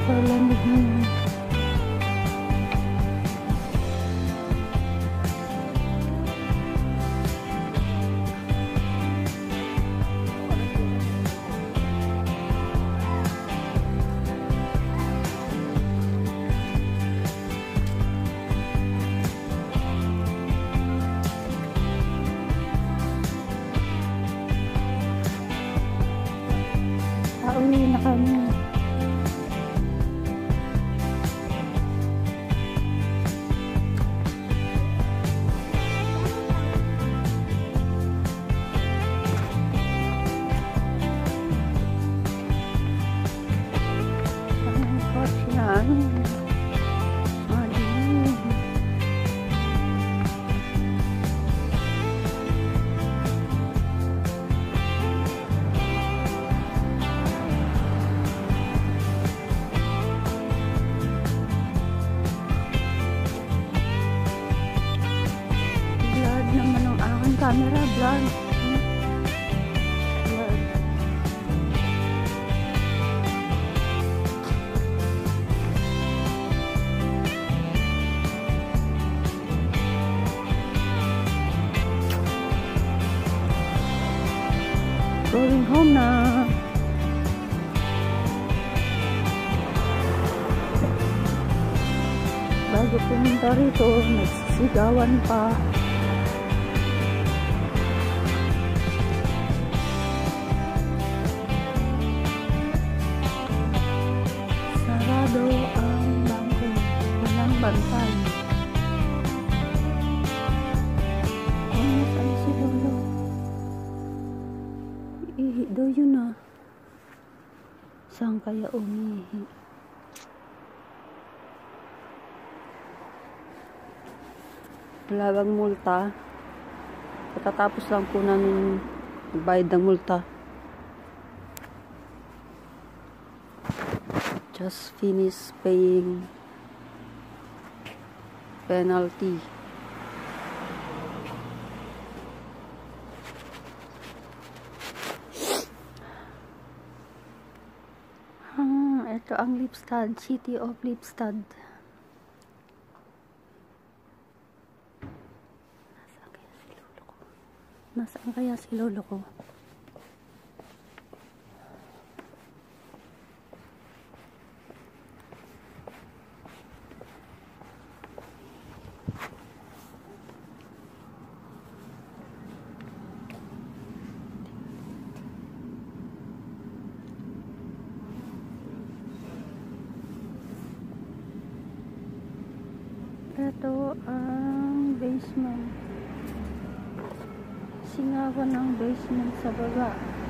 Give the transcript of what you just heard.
super lamig ngayon. Pauwi na kami. Ang kotse namin. Madilim. Blurred naman ang aking camera. Blurred. Blurred. Going home na. Bago pumunta rito, nagsisigawan pa. Sarado ang bangko. Walang bantay. Saan si Lolo? Ihi daw yun ah. Saan kaya umihi? Wala bang multa? Pagkatapos lang po namin magbayad ng multa. Just finish paying penalty. Ito ang Lipstad, City of Lipstad. Nasaan kaya si lolo ko? Ito ang basement. Singawan ng basement sa baba.